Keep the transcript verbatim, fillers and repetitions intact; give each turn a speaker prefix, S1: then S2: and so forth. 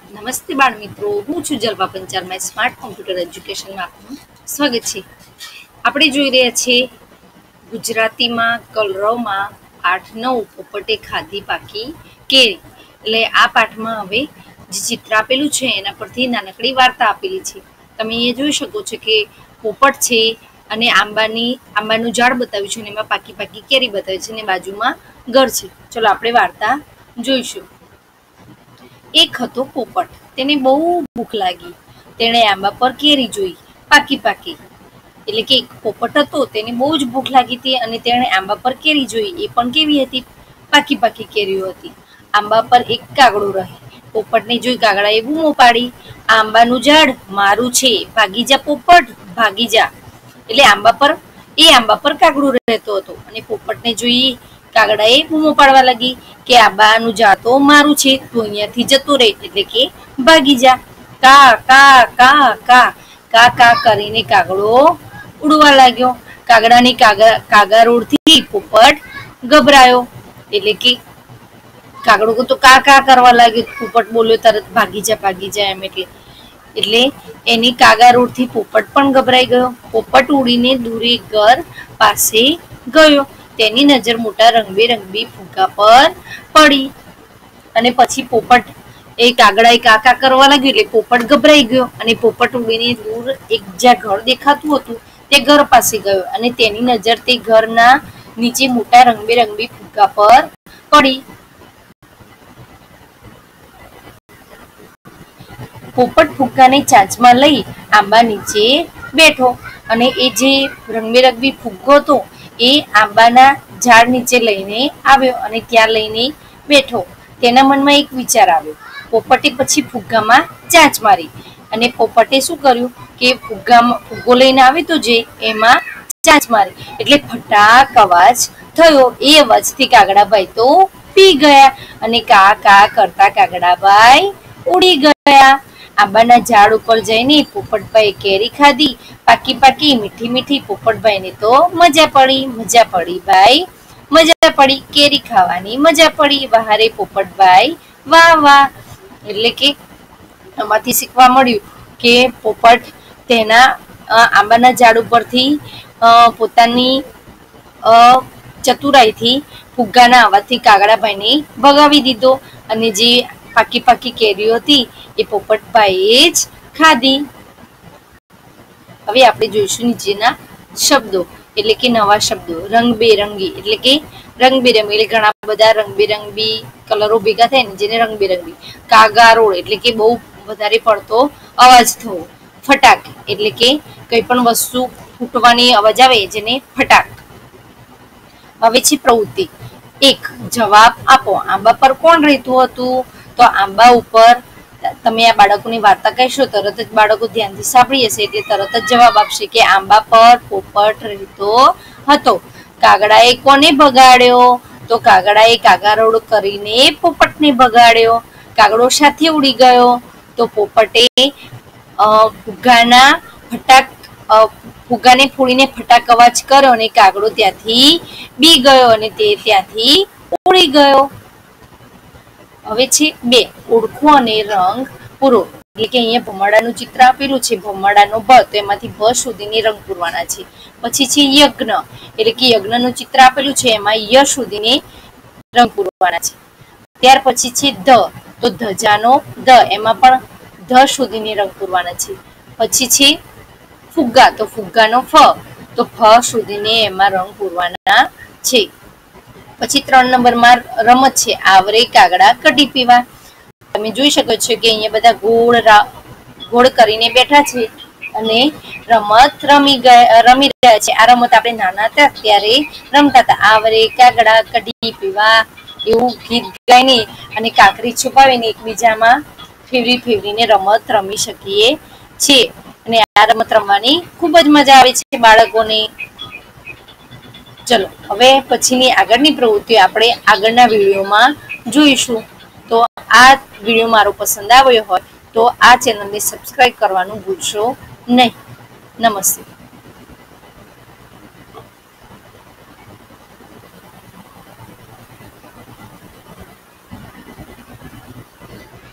S1: નમસ્તે બાળ મિત્રો, હું છું જલપા પંચાલમાં સ્માર્ટ કોમ્પ્યુટર એજ્યુકેશનમાં આપનું સ્વાગત છે. આપણે જોઈ રહ્યા છીએ ગુજરાતીમાં કલરવમાં પાઠ નવ પોપટે ખાધી પાકી કેરી. એટલે આ પાઠમાં હવે જે ચિત્ર આપેલું છે એના પરથી નાનકડી વાર્તા આપેલી છે. તમે એ જોઈ શકો છો કે પોપટ છે અને આંબાની આંબાનું ઝાડ બતાવ્યું છે અને એમાં પાકી પાકી કેરી બતાવી છે અને બાજુમાં ઘર છે. ચલો આપણે વાર્તા જોઈશું. એક હતો પોપટ. તેને બહુ ભૂખ લાગી. તેણે આંબા પર કેરી જોઈ, પાકી પાકી. એટલે કે એક પોપટ હતો, તેને બહુ જ ભૂખ લાગી હતી અને તેણે આંબા પર કેરી જોઈ. એ પણ કેવી હતી? પાકી પાકી કેરીઓ હતી. આંબા પર એક કાગડો રહે. પોપટને જોઈ કાગડાએ બૂમો પાડી, આંબાનું ઝાડ મારું છે, ભાગી જા પોપટ, ભાગી જા. એટલે આંબા પર એ આંબા પર કાગડો રહેતો હતો અને પોપટને જોઈ કાગડાએ બૂમો પાડવા લાગી કે આંબાનું ઝાડ તો મારું છે, તું અહીંયાથી જતો રહે, એટલે કે ભાગી જા. કા કા કા કા કા કા કરીને કાગડો ઉડવા લાગ્યો. કાગડાની કાગા કાગારોડથી પોપટ ગભરાયો. એટલે કે કાગડો તો કા કા કરવા લાગ્યો, પોપટ બોલ્યો તરત ભાગી જા ભાગી જા એમ. એટલે એટલે એની કાગારોડથી પોપટ પણ ગભરાઈ ગયો. પોપટ ઉડીને દૂરે ઘર પાસે ગયો. તેની નજર મોટા રંગબેરંગી ફુગ્ગા પર પડી અને પછી પોપટ એ કાગડાએ કાકા કરવા લાગ્યું એટલે પોપટ ગભરાઈ ગયો અને પોપટ ઉડીને દૂર એક જ્યાં ઘર દેખાતું હતું તે ઘર પાસે ગયો અને તેની નજર તે ઘરના નીચે મોટા રંગબેરંગી ફુગ્ગા પર પડી. પોપટ ફુગ્ગાને ચાંચમાં લઈ આંબા નીચે બેઠો અને એ જે રંગબેરંગી ફુગ્ગો હતો એ આંબાના ઝાડ નીચે લઈને આવ્યો અને ત્યાં લઈને બેઠો. તેના મનમાં એક વિચાર આવ્યો. પોપટે પછી ફુગ્ગામાં ચાંચ મારી અને પોપટે શું કર્યું કે ફુગ્ગામાં ફુગ્ગો લઈને આવી તો જે એમાં ચાંચ મારી એટલે ફટાક અવાજ થયો. એ અવાજથી કાગડાભાઈ તો પી ગયા અને કા કા કરતા કાગડાભાઈ ઉડી ગયા. આંબાના ઝાડ ઉપર જઈને પોપટભાઈ કેરી ખાધી, પાકી પાકી મીઠી મીઠી. પોપટભાઈને તો મજા પડી, મજા પડી ભાઈ, મજા પડી. કેરી ખાવાની મજા પડી. વાહ રે પોપટભાઈ, વાહ વાહ. એટલે કે આમાંથી શીખવા મળ્યું કે પોપટ તેના આંબાના ઝાડ ઉપરથી પોતાની ચતુરાઈથી ફુગ્ગાના અવાજથી કાગડાભાઈને ભગાવી દીધો અને જે પાકી પાકી કેરીઓ હતી એ પોપટભાઈએ જ ખાધી. હવે આપણે જોઈશું નીચેના શબ્દો એટલે કે નવા શબ્દો. રંગબેરંગી એટલે કે રંગબેરંગી એટલે ઘણા બધા રંગબેરંગી કલરો ભેગા થાય ને જેને રંગબેરંગી. કાગારોળ એટલે કે બહુ વધારે પડતો અવાજ થવો. ફટાક એટલે કે કઈ પણ વસ્તુ ફૂટવાની અવાજ આવે જેને ફટાક. હવે છે પ્રવૃત્તિ. એક, જવાબ આપો. આંબા પર કોણ રહેતું હતું? તો આંબા ઉપર તમે આ બાળકોની વાર્તા કહેશો તરત જ બાળકો ધ્યાનથી સાંભળી હશે એટલે તરત જ જવાબ આપશે કે આંબા પર પોપટ રહેતો હતો. કાગડાએ કોને ભગાડ્યો? તો કાગડાએ કાગારોડ કરીને પોપટને ભગાડ્યો. કાગડો સાથે ઉડી ગયો. તો પોપટે ફુગ્ગાના ફટાક ફુગ્ગાને ફોડીને ફટાક અવાજ કર્યો અને કાગડો ત્યાંથી બી ગયો અને તે ત્યાંથી ઉડી ગયો. હવે છે બે, ઓળખો અને રંગ પૂરો. એટલે કે અહીંયા ભમરડાનું ચિત્ર આપેલું છે, ભમરડાનો ભ, તો એમાંથી ભ સુધીની રંગ પૂરવાના છે. પછી છે યજ્ઞ એટલે કે યજ્ઞનું ચિત્ર આપેલું છે એમાં ય સુધીને રંગ પૂરવાના છે. ત્યાર પછી છે ધ, તો ધજાનો ધ, એમાં પણ ધ સુધીની રંગ પૂરવાના છે. પછી છે ફુગ્ગા, તો ફુગ્ગાનો ફ, તો ફ સુધીને એમાં રંગ પૂરવાના છે. પછી ત્રણ નંબરમાં રમત છે. આવરે કાગડા કઢી પીવા. તમે જોઈ શકો છો કે અહીંયા બધા ગોળ ગોળ કરીને બેઠા છે અને રમત રમી ગયા રમી રહ્યા છે. આ રમત આપણે નાના હતા ત્યારે રમતા હતા. આવરે કાગડા કઢી પીવા એવું ગીત ગાઈને અને કાકરી છુપાવીને એકબીજામાં ફેવરી ફેવરીને રમત રમી શકીએ છીએ. અને આ રમત રમવાની ખૂબ જ મજા આવે છે બાળકોને. ચલો હવે પછીની આગળની પ્રવૃત્તિઓ આપણે આગળના વિડીયોમાં જોઈશું. તો આ વિડીયો મારો પસંદ આવ્યો હોય તો આ ચેનલને સબસ્ક્રાઇબ કરવાનું ભૂલશો નહીં. નમસ્તે.